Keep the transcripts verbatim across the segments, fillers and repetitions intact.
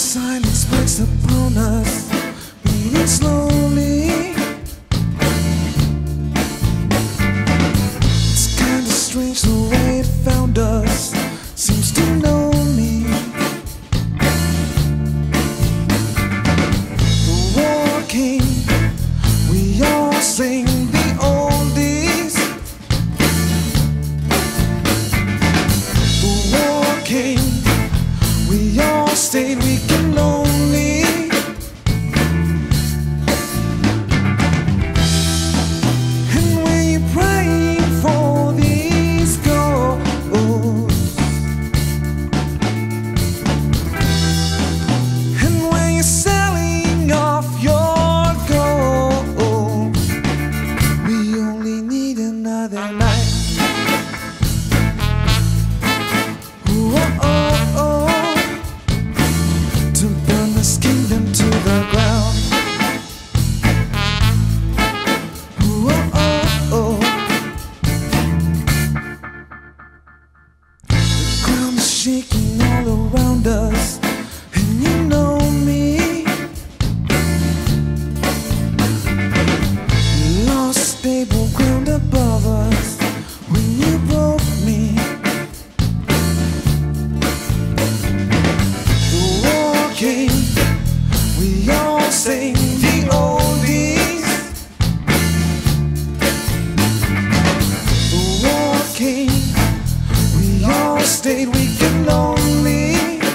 silence breaks upon us, beating slowly. It's kinda strange the way it found us, seems to know me. The war came, we all sing the oldies. The war came, we all stayed weak and lonely. And when you're praying for these goals, and when you're selling off your gold, we only need another night. Ooh, oh, oh, oh. To burn this kingdom to the ground. Ooh, oh, oh, oh. The ground is shaking all around us, and you know me. Lost stable ground above us when you broke me. Came, we all sing the oldies. The war came, we all stayed weak and lonely.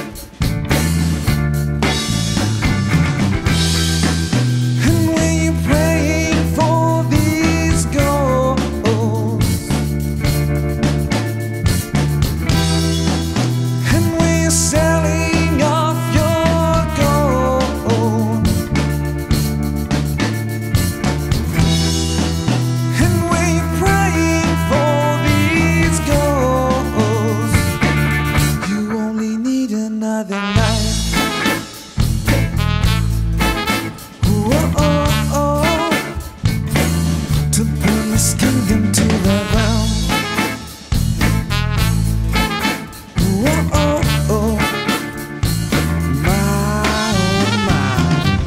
And when you're praying for these goals, and when you're selling off another night. Ooh, oh, oh, oh. To burn this kingdom to the ground. Ooh, oh, oh, oh. My, oh, my.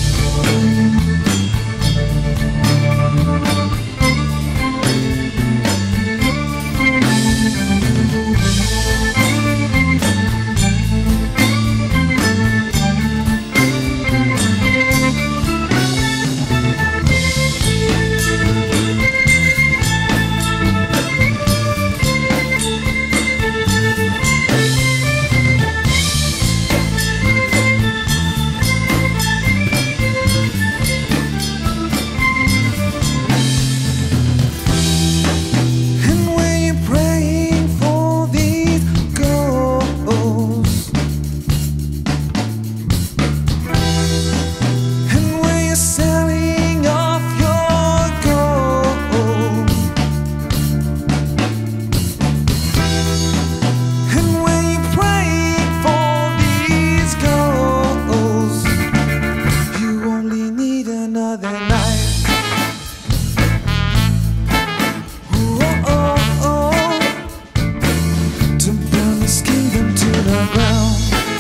Another night. Ooh, oh, oh, oh. To burn this kingdom to the ground.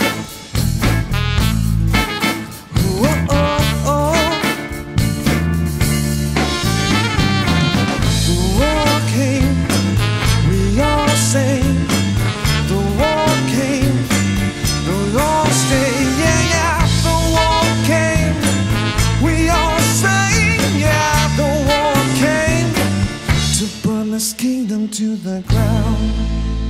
Ooh, oh, oh, oh. The war came, we all sang. The war came, we all stayed. Yeah, yeah. The war came, we all sang, yeah, the war came to burn this kingdom to the ground.